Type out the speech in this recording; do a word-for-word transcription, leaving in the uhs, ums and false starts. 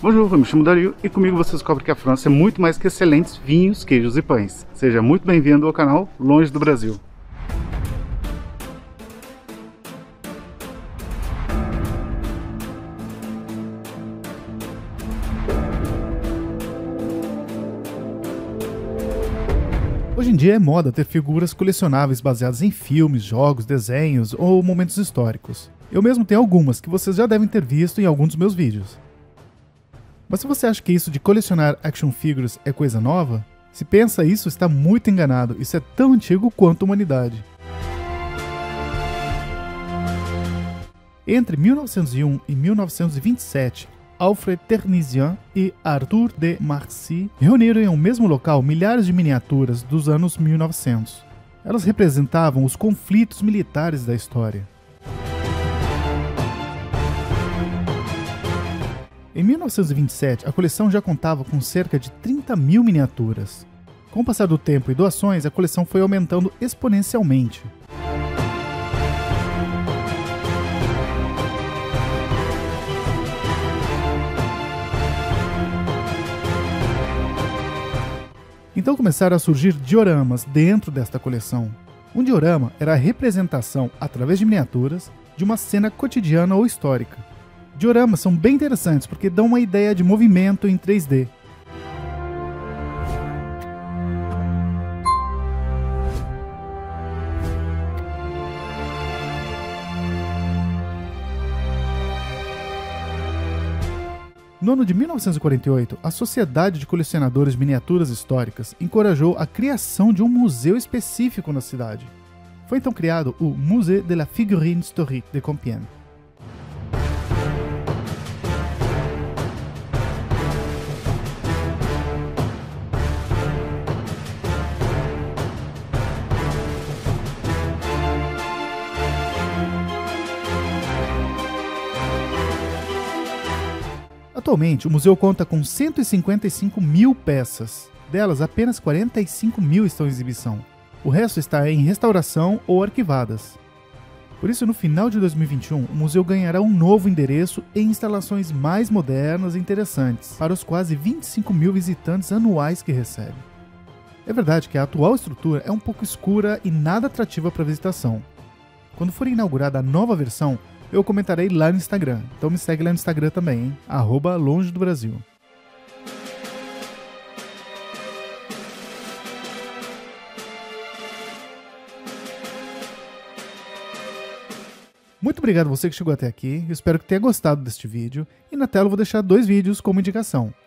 Bonjour, eu me chamo Dario e comigo você descobre que a França é muito mais que excelentes vinhos, queijos e pães. Seja muito bem-vindo ao canal Longe do Brasil. Hoje em dia é moda ter figuras colecionáveis baseadas em filmes, jogos, desenhos ou momentos históricos. Eu mesmo tenho algumas que vocês já devem ter visto em algum dos meus vídeos. Mas se você acha que isso de colecionar action figures é coisa nova, se pensa isso, está muito enganado. Isso é tão antigo quanto a humanidade. Entre mil novecentos e um e mil novecentos e vinte e sete, Alfred Ternisian e Arthur de Marcy reuniram em um mesmo local milhares de miniaturas dos anos mil e novecentos. Elas representavam os conflitos militares da história. Em mil novecentos e vinte e sete, a coleção já contava com cerca de trinta mil miniaturas. Com o passar do tempo e doações, a coleção foi aumentando exponencialmente. Então começaram a surgir dioramas dentro desta coleção. Um diorama era a representação, através de miniaturas, de uma cena cotidiana ou histórica. Dioramas são bem interessantes porque dão uma ideia de movimento em três D. No ano de mil novecentos e quarenta e oito, a Sociedade de Colecionadores de Miniaturas Históricas encorajou a criação de um museu específico na cidade. Foi então criado o Musée de la Figurine Historique de Compiègne. Atualmente, o museu conta com cento e cinquenta e cinco mil peças. Delas, apenas quarenta e cinco mil estão em exibição. O resto está em restauração ou arquivadas. Por isso, no final de dois mil e vinte e um, o museu ganhará um novo endereço e instalações mais modernas e interessantes para os quase vinte e cinco mil visitantes anuais que recebe. É verdade que a atual estrutura é um pouco escura e nada atrativa para visitação. Quando for inaugurada a nova versão, eu comentarei lá no Instagram, então me segue lá no Instagram também, hein? arroba Longe do Brasil. Muito obrigado a você que chegou até aqui, eu espero que tenha gostado deste vídeo, e na tela eu vou deixar dois vídeos como indicação.